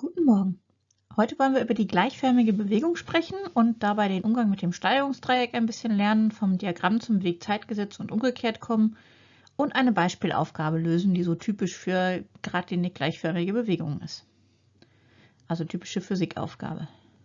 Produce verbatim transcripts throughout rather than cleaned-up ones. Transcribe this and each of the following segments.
Guten Morgen. Heute wollen wir über die gleichförmige Bewegung sprechen und dabei den Umgang mit dem Steigerungsdreieck ein bisschen lernen, vom Diagramm zum Weg-Zeitgesetz und umgekehrt kommen und eine Beispielaufgabe lösen, die so typisch für geradlinig gleichförmige Bewegungen ist. Also typische Physikaufgabe.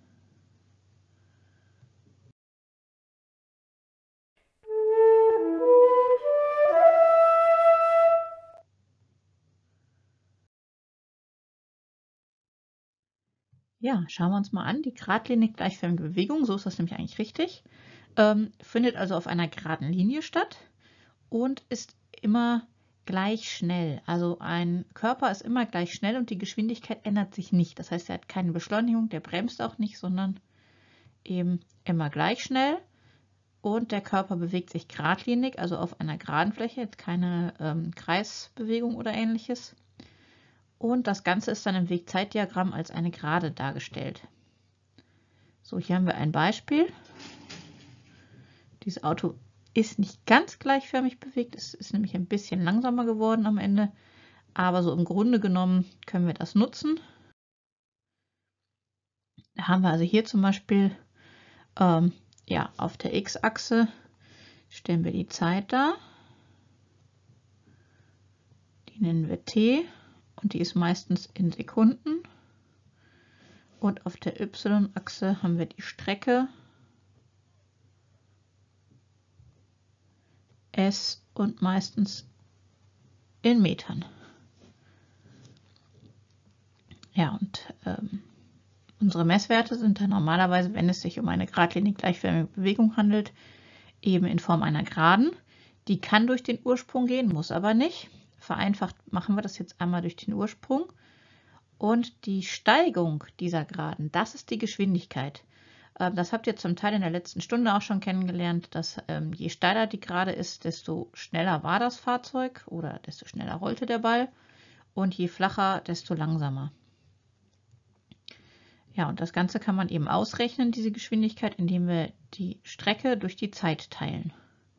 Ja, schauen wir uns mal an. Die geradlinig gleichförmige Bewegung, so ist das nämlich eigentlich richtig, ähm, findet also auf einer geraden Linie statt und ist immer gleich schnell. Also ein Körper ist immer gleich schnell und die Geschwindigkeit ändert sich nicht. Das heißt, er hat keine Beschleunigung, der bremst auch nicht, sondern eben immer gleich schnell. Und der Körper bewegt sich geradlinig, also auf einer geraden Fläche, jetzt keine ähm, Kreisbewegung oder ähnliches. Und das Ganze ist dann im Weg-Zeit-Diagramm als eine Gerade dargestellt. So, hier haben wir ein Beispiel. Dieses Auto ist nicht ganz gleichförmig bewegt, es ist nämlich ein bisschen langsamer geworden am Ende, aber so im Grunde genommen können wir das nutzen. Da haben wir also hier zum Beispiel ähm, ja, auf der X-Achse stellen wir die Zeit dar. Die nennen wir t und die ist meistens in Sekunden. Und auf der Y-Achse haben wir die Strecke S und meistens in Metern. Ja, und ähm, unsere Messwerte sind dann normalerweise, wenn es sich um eine geradlinig gleichförmige Bewegung handelt, eben in Form einer Geraden. Die kann durch den Ursprung gehen, muss aber nicht. Vereinfacht machen wir das jetzt einmal durch den Ursprung. Und die Steigung dieser Geraden, das ist die Geschwindigkeit. Das habt ihr zum Teil in der letzten Stunde auch schon kennengelernt, dass ähm, je steiler die Gerade ist, desto schneller war das Fahrzeug oder desto schneller rollte der Ball und je flacher, desto langsamer. Ja, und das Ganze kann man eben ausrechnen, diese Geschwindigkeit, indem wir die Strecke durch die Zeit teilen.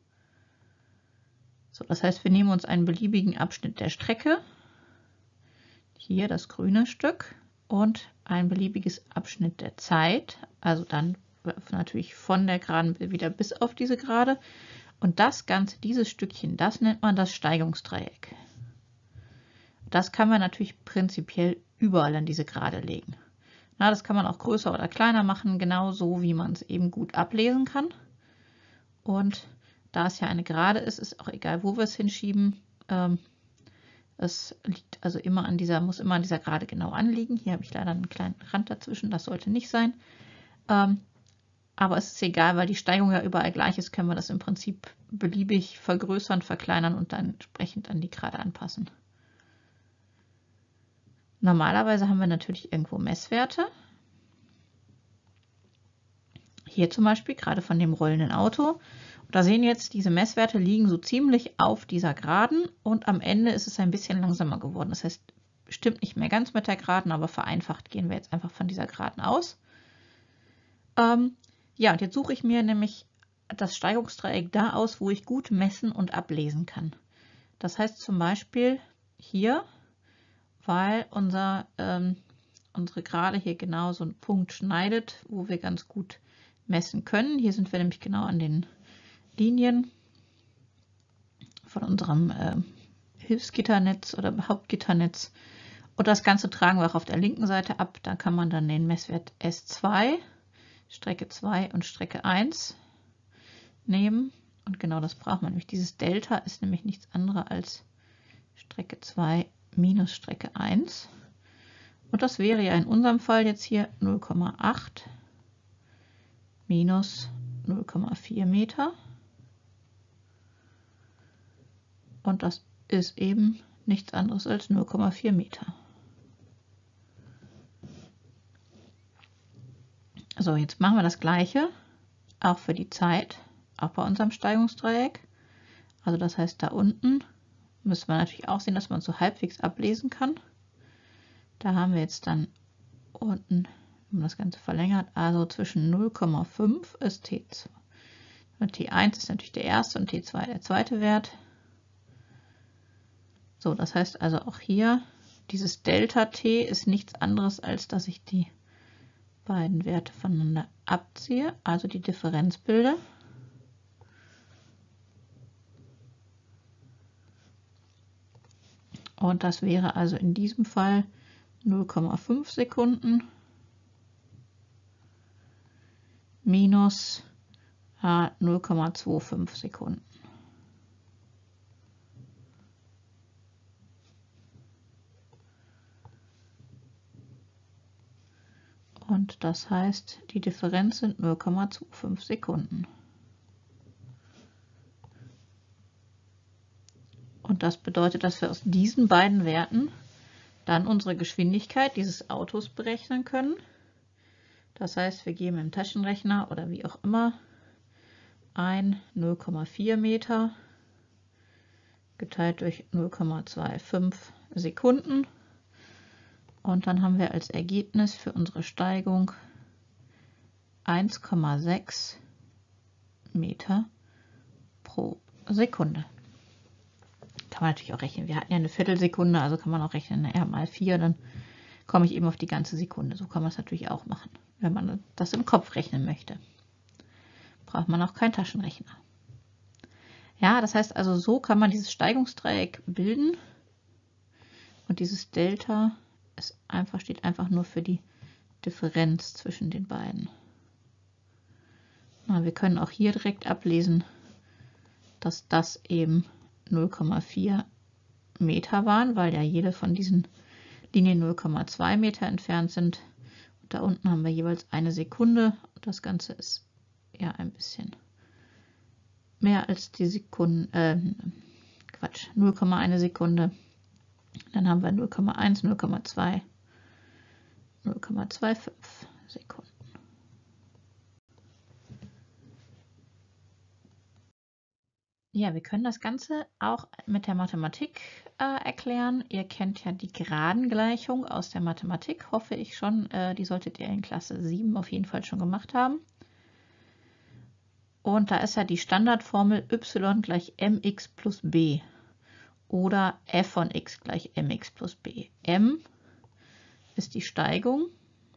So, das heißt, wir nehmen uns einen beliebigen Abschnitt der Strecke, hier das grüne Stück, und ein beliebiges Abschnitt der Zeit, also dann natürlich von der Geraden wieder bis auf diese Gerade. Und das Ganze, dieses Stückchen, das nennt man das Steigungsdreieck. Das kann man natürlich prinzipiell überall an diese Gerade legen. Na, das kann man auch größer oder kleiner machen, genauso wie man es eben gut ablesen kann. Und da es ja eine Gerade ist, ist auch egal, wo wir es hinschieben. Ähm, es liegt also immer an dieser, muss immer an dieser Gerade genau anliegen. Hier habe ich leider einen kleinen Rand dazwischen, das sollte nicht sein. Ähm, aber es ist egal, weil die Steigung ja überall gleich ist, können wir das im Prinzip beliebig vergrößern, verkleinern und dann entsprechend an die Gerade anpassen. Normalerweise haben wir natürlich irgendwo Messwerte. Hier zum Beispiel, gerade von dem rollenden Auto. Da sehen jetzt, diese Messwerte liegen so ziemlich auf dieser Geraden und am Ende ist es ein bisschen langsamer geworden. Das heißt, stimmt nicht mehr ganz mit der Geraden, aber vereinfacht gehen wir jetzt einfach von dieser Geraden aus. Ähm, ja, und jetzt suche ich mir nämlich das Steigungsdreieck da aus, wo ich gut messen und ablesen kann. Das heißt zum Beispiel hier, weil unser, ähm, unsere Gerade hier genau so einen Punkt schneidet, wo wir ganz gut messen können. Hier sind wir nämlich genau an den Linien von unserem äh, Hilfsgitternetz oder Hauptgitternetz. Und das Ganze tragen wir auch auf der linken Seite ab. Da kann man dann den Messwert S zwei, Strecke zwei und Strecke eins nehmen. Und genau das braucht man. Nämlich dieses Delta ist nämlich nichts anderes als Strecke zwei minus Strecke eins. Und das wäre ja in unserem Fall jetzt hier null Komma acht minus null Komma vier Meter. Und das ist eben nichts anderes als null Komma vier Meter. So, jetzt machen wir das Gleiche, auch für die Zeit, auch bei unserem Steigungsdreieck. Also das heißt, da unten müssen wir natürlich auch sehen, dass man so halbwegs ablesen kann. Da haben wir jetzt dann unten, wenn man das Ganze verlängert, also zwischen null Komma fünf ist T zwei. Und T eins ist natürlich der erste und T zwei der zweite Wert. So, das heißt also auch hier dieses Delta t ist nichts anderes, als dass ich die beiden Werte voneinander abziehe, also die Differenz bilde. Und das wäre also in diesem Fall null Komma fünf Sekunden minus äh, null Komma fünfundzwanzig Sekunden. Und das heißt, die Differenz sind null Komma fünfundzwanzig Sekunden. Und das bedeutet, dass wir aus diesen beiden Werten dann unsere Geschwindigkeit dieses Autos berechnen können. Das heißt, wir geben im Taschenrechner oder wie auch immer ein null Komma vier Meter geteilt durch null Komma fünfundzwanzig Sekunden. Und dann haben wir als Ergebnis für unsere Steigung eins Komma sechs Meter pro Sekunde. Kann man natürlich auch rechnen. Wir hatten ja eine Viertelsekunde, also kann man auch rechnen, naja, mal vier, dann komme ich eben auf die ganze Sekunde. So kann man es natürlich auch machen, wenn man das im Kopf rechnen möchte. Braucht man auch keinen Taschenrechner. Ja, das heißt also, so kann man dieses Steigungsdreieck bilden. Und dieses Delta ist einfach, steht einfach nur für die Differenz zwischen den beiden. Na, wir können auch hier direkt ablesen, dass das eben null Komma vier Meter waren, weil ja jede von diesen Linien null Komma zwei Meter entfernt sind. Und da unten haben wir jeweils eine Sekunde. Und das Ganze ist ja ein bisschen mehr als die Sekunde, äh, Quatsch, null Komma eins Sekunde. Dann haben wir null Komma eins, null Komma zwei, null Komma fünfundzwanzig Sekunden. Ja, wir können das Ganze auch mit der Mathematik äh, erklären. Ihr kennt ja die Geradengleichung aus der Mathematik, hoffe ich schon. Äh, die solltet ihr in Klasse sieben auf jeden Fall schon gemacht haben. Und da ist ja die Standardformel y gleich mx plus b oder f von x gleich mx plus b. M ist die Steigung.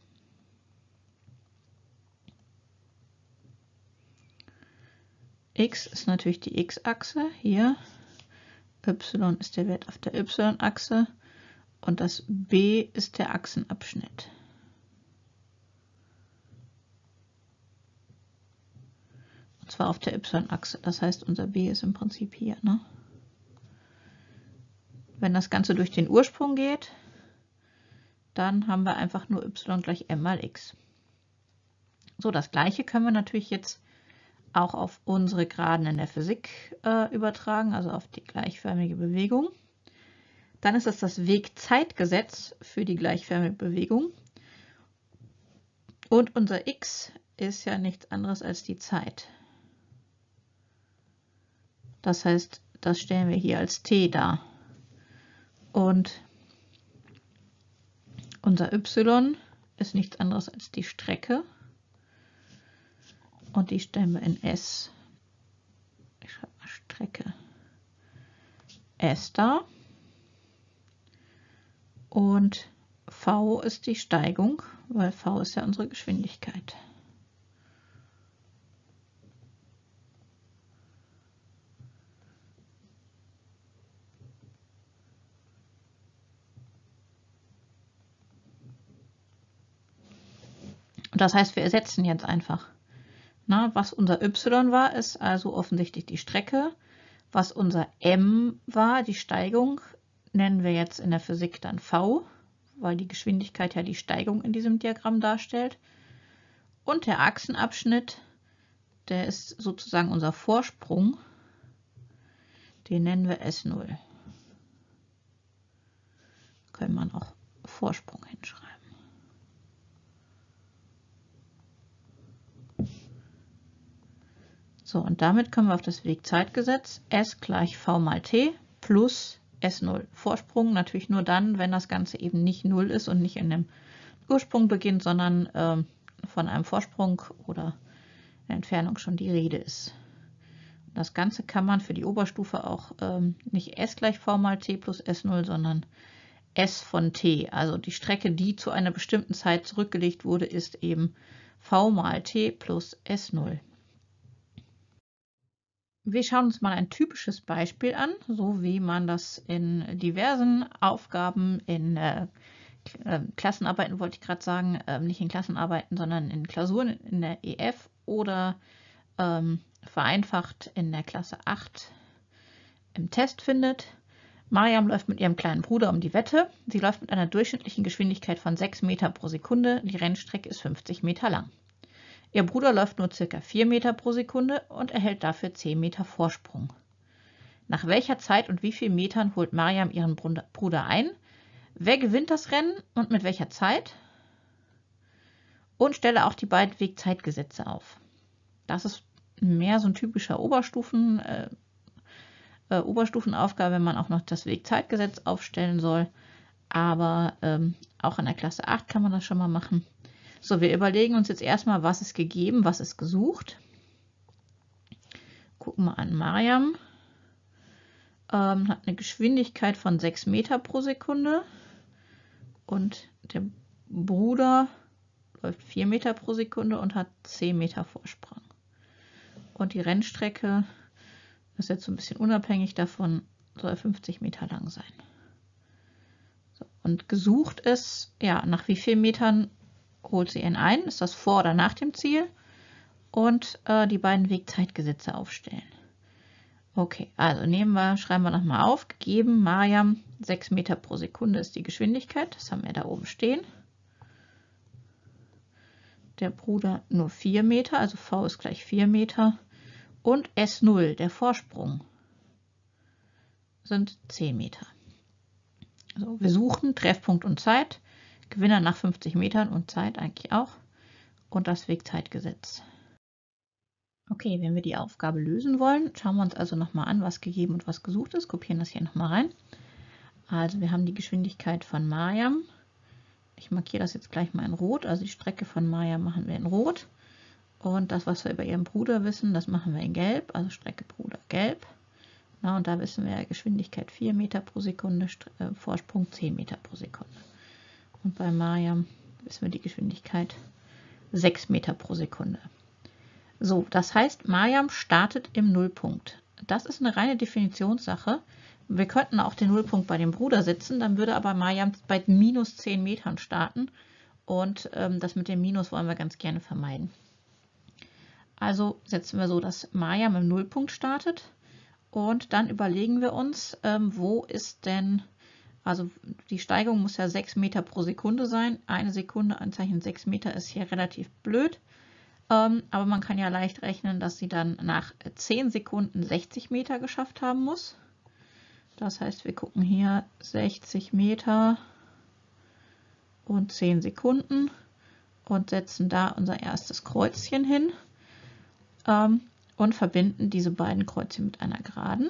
X ist natürlich die x-Achse hier. Y ist der Wert auf der y-Achse. Und das b ist der Achsenabschnitt. Und zwar auf der y-Achse. Das heißt, unser b ist im Prinzip hier. Ne? Wenn das Ganze durch den Ursprung geht, dann haben wir einfach nur y gleich m mal x. So, das Gleiche können wir natürlich jetzt auch auf unsere Geraden in der Physik äh, übertragen, also auf die gleichförmige Bewegung. Dann ist das das Wegzeitgesetz für die gleichförmige Bewegung. Und unser x ist ja nichts anderes als die Zeit. Das heißt, das stellen wir hier als t dar. Und unser y ist nichts anderes als die Strecke. Und die stellen wir in S. Ich schreibe mal Strecke S dar. Und v ist die Steigung, weil v ist ja unsere Geschwindigkeit. Und das heißt, wir ersetzen jetzt einfach. Na, was unser y war, ist also offensichtlich die Strecke. Was unser m war, die Steigung, nennen wir jetzt in der Physik dann v, weil die Geschwindigkeit ja die Steigung in diesem Diagramm darstellt. Und der Achsenabschnitt, der ist sozusagen unser Vorsprung, den nennen wir S null. Können man auch Vorsprung hinschreiben. So, und damit kommen wir auf das Wegzeitgesetz. S gleich v mal t plus S null. Vorsprung natürlich nur dann, wenn das Ganze eben nicht null ist und nicht in dem Ursprung beginnt, sondern ähm, von einem Vorsprung oder Entfernung schon die Rede ist. Das Ganze kann man für die Oberstufe auch ähm, nicht S gleich v mal t plus S null, sondern S von t. Also die Strecke, die zu einer bestimmten Zeit zurückgelegt wurde, ist eben v mal t plus S null. Wir schauen uns mal ein typisches Beispiel an, so wie man das in diversen Aufgaben, in äh, Klassenarbeiten wollte ich gerade sagen, äh, nicht in Klassenarbeiten, sondern in Klausuren in der E F oder ähm, vereinfacht in der Klasse acht im Test findet. Mariam läuft mit ihrem kleinen Bruder um die Wette. Sie läuft mit einer durchschnittlichen Geschwindigkeit von sechs Meter pro Sekunde. Die Rennstrecke ist fünfzig Meter lang. Ihr Bruder läuft nur ca. vier Meter pro Sekunde und erhält dafür zehn Meter Vorsprung. Nach welcher Zeit und wie vielen Metern holt Mariam ihren Bruder ein? Wer gewinnt das Rennen und mit welcher Zeit? Und stelle auch die beiden Wegzeitgesetze auf. Das ist mehr so ein typischer Oberstufen, äh, äh, Oberstufenaufgabe, wenn man auch noch das Wegzeitgesetz aufstellen soll. Aber ähm, auch in der Klasse acht kann man das schon mal machen. So, wir überlegen uns jetzt erstmal, was ist gegeben, was ist gesucht. Gucken wir an Mariam. Ähm, hat eine Geschwindigkeit von sechs Meter pro Sekunde. Und der Bruder läuft vier Meter pro Sekunde und hat zehn Meter Vorsprung. Und die Rennstrecke ist jetzt so ein bisschen unabhängig davon, soll fünfzig Meter lang sein. So, und gesucht ist, ja, nach wie vielen Metern holt sie ihn ein? Ist das vor oder nach dem Ziel? Und äh, die beiden Wegzeitgesetze aufstellen. Okay, also nehmen wir, schreiben wir nochmal auf. Gegeben, Mariam, sechs Meter pro Sekunde ist die Geschwindigkeit. Das haben wir da oben stehen. Der Bruder nur vier Meter, also v ist gleich vier Meter. Und S null, der Vorsprung, sind zehn Meter. Also wir suchen Treffpunkt und Zeit. Gewinner nach fünfzig Metern und Zeit eigentlich auch. Und das Wegzeitgesetz. Okay, wenn wir die Aufgabe lösen wollen, schauen wir uns also nochmal an, was gegeben und was gesucht ist. Kopieren das hier nochmal rein. Also wir haben die Geschwindigkeit von Mariam. Ich markiere das jetzt gleich mal in Rot. Also die Strecke von Mariam machen wir in Rot. Und das, was wir über ihren Bruder wissen, das machen wir in Gelb. Also Strecke Bruder Gelb. Na, und da wissen wir Geschwindigkeit vier Meter pro Sekunde, äh, Vorsprung zehn Meter pro Sekunde. Und bei Mariam wissen wir die Geschwindigkeit sechs Meter pro Sekunde. So, das heißt, Mariam startet im Nullpunkt. Das ist eine reine Definitionssache. Wir könnten auch den Nullpunkt bei dem Bruder setzen, dann würde aber Mariam bei minus zehn Metern starten. Und ähm, das mit dem Minus wollen wir ganz gerne vermeiden. Also setzen wir so, dass Mariam im Nullpunkt startet. Und dann überlegen wir uns, ähm, wo ist denn... Also die Steigung muss ja sechs Meter pro Sekunde sein. Eine Sekunde, ein Zeichen sechs Meter ist hier relativ blöd. Ähm, aber man kann ja leicht rechnen, dass sie dann nach zehn Sekunden sechzig Meter geschafft haben muss. Das heißt, wir gucken hier sechzig Meter und zehn Sekunden und setzen da unser erstes Kreuzchen hin ähm, und verbinden diese beiden Kreuzchen mit einer Geraden.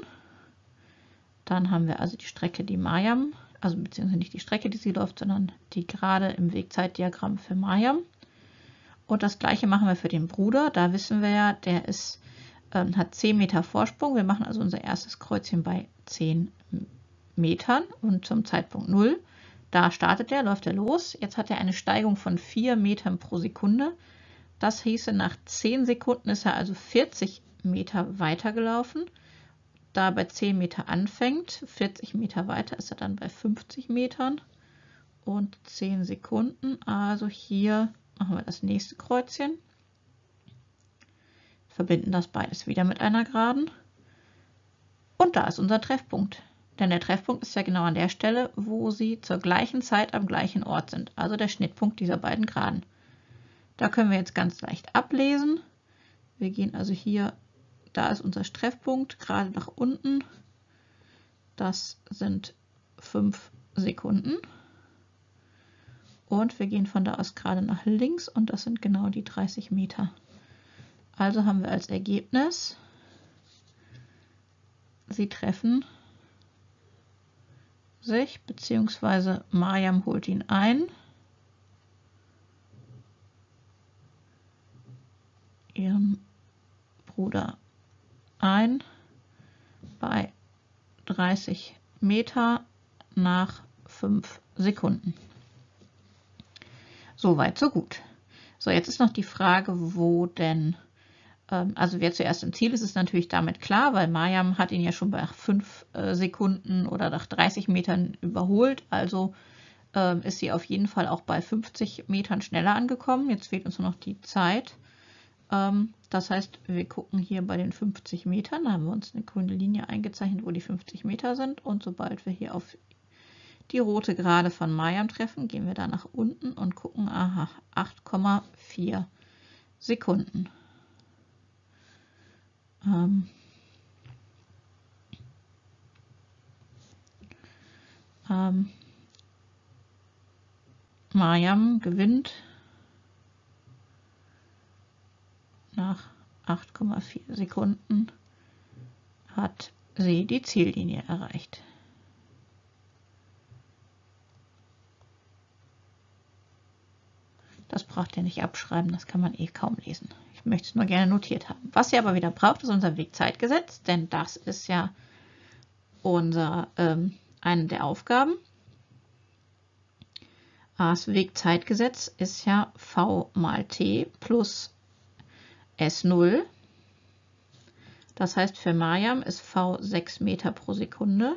Dann haben wir also die Strecke, die Mariam, also beziehungsweise nicht die Strecke, die sie läuft, sondern die Gerade im Wegzeitdiagramm für Mariam. Und das gleiche machen wir für den Bruder. Da wissen wir ja, der ist, ähm, hat zehn Meter Vorsprung. Wir machen also unser erstes Kreuzchen bei zehn Metern und zum Zeitpunkt null. Da startet er, läuft er los. Jetzt hat er eine Steigung von vier Metern pro Sekunde. Das hieße, nach zehn Sekunden ist er also vierzig Meter weitergelaufen. Da er bei zehn Meter anfängt, vierzig Meter weiter ist er dann bei fünfzig Metern und zehn Sekunden. Also hier machen wir das nächste Kreuzchen, verbinden das beides wieder mit einer Geraden und da ist unser Treffpunkt. Denn der Treffpunkt ist ja genau an der Stelle, wo sie zur gleichen Zeit am gleichen Ort sind, also der Schnittpunkt dieser beiden Geraden. Da können wir jetzt ganz leicht ablesen. Wir gehen also hier, da ist unser Treffpunkt, gerade nach unten. Das sind fünf Sekunden. Und wir gehen von da aus gerade nach links und das sind genau die dreißig Meter. Also haben wir als Ergebnis, sie treffen sich, beziehungsweise Mariam holt ihn ein. Ihren Bruder ein bei dreißig Meter nach fünf Sekunden. Soweit, so gut. So, jetzt ist noch die Frage, wo denn, ähm, also wer zuerst im Ziel ist, ist natürlich damit klar, weil Maryam hat ihn ja schon bei fünf äh, Sekunden oder nach dreißig Metern überholt, also ähm, ist sie auf jeden Fall auch bei fünfzig Metern schneller angekommen. Jetzt fehlt uns nur noch die Zeit. Ähm, das heißt, wir gucken hier bei den fünfzig Metern, da haben wir uns eine grüne Linie eingezeichnet, wo die fünfzig Meter sind, und sobald wir hier auf die rote Gerade von Maryam treffen, gehen wir da nach unten und gucken, aha, acht Komma vier Sekunden. Ähm, ähm, Maryam gewinnt nach acht Komma vier Sekunden, hat sie die Ziellinie erreicht. Das braucht ihr nicht abschreiben, das kann man eh kaum lesen. Ich möchte es nur gerne notiert haben. Was ihr aber wieder braucht, ist unser Wegzeitgesetz, denn das ist ja unser, ähm, eine der Aufgaben. Das Wegzeitgesetz ist ja V mal T plus S null. Das heißt, für Maryam ist V sechs Meter pro Sekunde.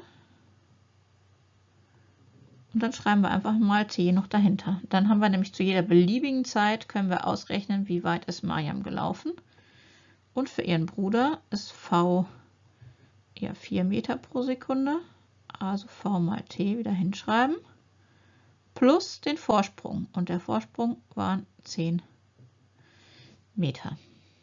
Und dann schreiben wir einfach mal T noch dahinter. Dann haben wir nämlich zu jeder beliebigen Zeit, können wir ausrechnen, wie weit ist Maryam gelaufen. Und für ihren Bruder ist V ja vier Meter pro Sekunde. Also V mal T wieder hinschreiben. Plus den Vorsprung. Und der Vorsprung waren zehn Meter.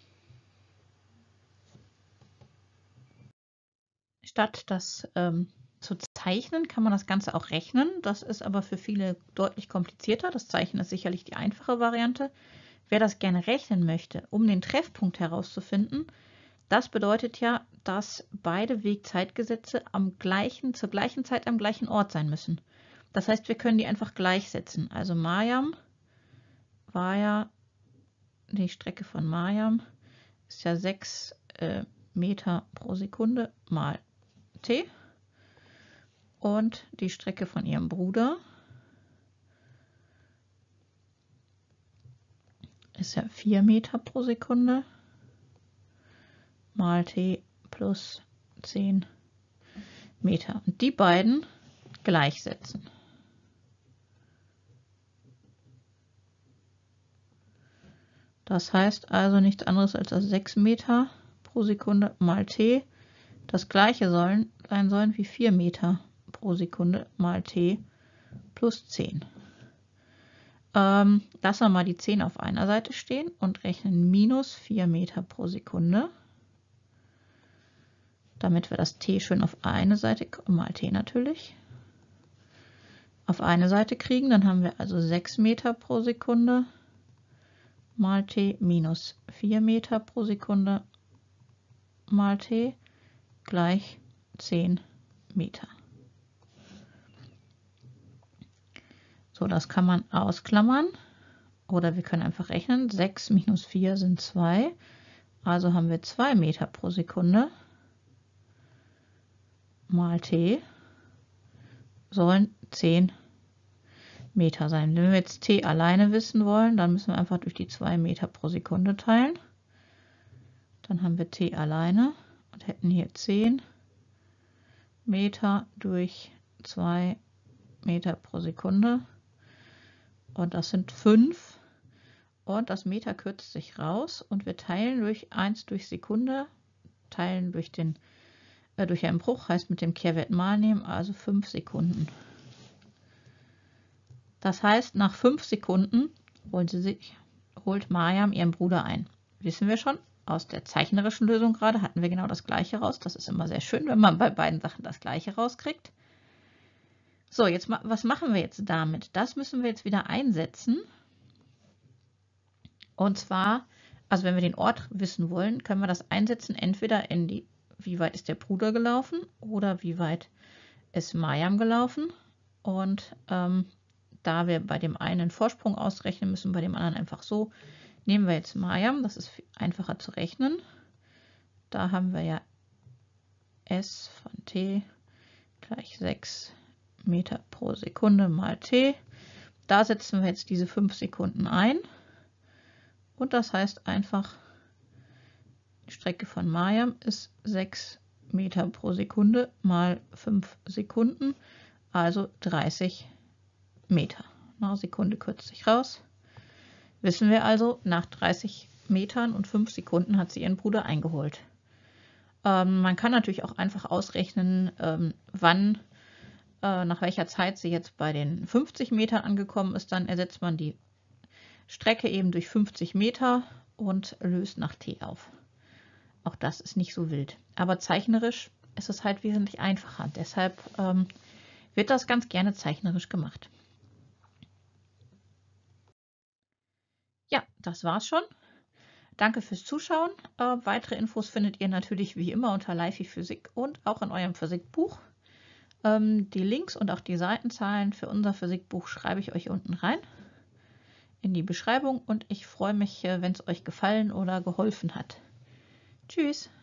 Statt das ähm, zu zeichnen, kann man das Ganze auch rechnen. Das ist aber für viele deutlich komplizierter. Das Zeichnen ist sicherlich die einfache Variante. Wer das gerne rechnen möchte, um den Treffpunkt herauszufinden, das bedeutet ja, dass beide Wegzeitgesetze am gleichen, zur gleichen Zeit am gleichen Ort sein müssen. Das heißt, wir können die einfach gleichsetzen. Also Maryam war ja, die Strecke von Maryam ist ja sechs äh, Meter pro Sekunde mal T. Und die Strecke von ihrem Bruder ist ja vier Meter pro Sekunde mal T plus zehn Meter. Und die beiden gleichsetzen. Das heißt also nichts anderes als dass sechs Meter pro Sekunde mal T das gleiche sollen, sein sollen wie vier Meter pro Sekunde mal T plus zehn. Ähm, lassen wir mal die zehn auf einer Seite stehen und rechnen minus vier Meter pro Sekunde. Damit wir das T schön auf eine Seite, mal T natürlich, auf eine Seite kriegen. Dann haben wir also sechs Meter pro Sekunde mal T minus vier Meter pro Sekunde mal T gleich zehn Meter. So, das kann man ausklammern oder wir können einfach rechnen. sechs minus vier sind zwei, also haben wir zwei Meter pro Sekunde mal T sollen zehn Meter sein. Wenn wir jetzt T alleine wissen wollen, dann müssen wir einfach durch die zwei Meter pro Sekunde teilen. Dann haben wir T alleine und hätten hier zehn Meter durch zwei Meter pro Sekunde. Und das sind fünf. Und das Meter kürzt sich raus und wir teilen durch eins durch Sekunde, teilen durch den äh, durch einen Bruch, heißt mit dem Kehrwert mal nehmen, also fünf Sekunden. Das heißt, nach fünf Sekunden holt, sie sich, holt Maryam ihren Bruder ein. Wissen wir schon, aus der zeichnerischen Lösung gerade hatten wir genau das gleiche raus. Das ist immer sehr schön, wenn man bei beiden Sachen das gleiche rauskriegt. So, jetzt was machen wir jetzt damit? Das müssen wir jetzt wieder einsetzen. Und zwar, also wenn wir den Ort wissen wollen, können wir das einsetzen, entweder in die, wie weit ist der Bruder gelaufen oder wie weit ist Maryam gelaufen. Und ähm, da wir bei dem einen Vorsprung ausrechnen müssen, bei dem anderen einfach so, nehmen wir jetzt Maryam, das ist einfacher zu rechnen. Da haben wir ja S von T gleich sechs Meter pro Sekunde mal t. Da setzen wir jetzt diese fünf Sekunden ein. Und das heißt einfach, die Strecke von Mayam ist sechs Meter pro Sekunde mal fünf Sekunden, also dreißig Meter. Eine Sekunde kürzt sich raus. Wissen wir also, nach dreißig Metern und fünf Sekunden hat sie ihren Bruder eingeholt. Ähm, man kann natürlich auch einfach ausrechnen, ähm, wann, äh, nach welcher Zeit sie jetzt bei den fünfzig Metern angekommen ist. Dann ersetzt man die Strecke eben durch fünfzig Meter und löst nach t auf. Auch das ist nicht so wild. Aber zeichnerisch ist es halt wesentlich einfacher. Deshalb ähm, wird das ganz gerne zeichnerisch gemacht. Ja, das war's schon. Danke fürs Zuschauen. Äh, weitere Infos findet ihr natürlich wie immer unter Life Physik und auch in eurem Physikbuch. Ähm, die Links und auch die Seitenzahlen für unser Physikbuch schreibe ich euch unten rein in die Beschreibung und ich freue mich, wenn es euch gefallen oder geholfen hat. Tschüss!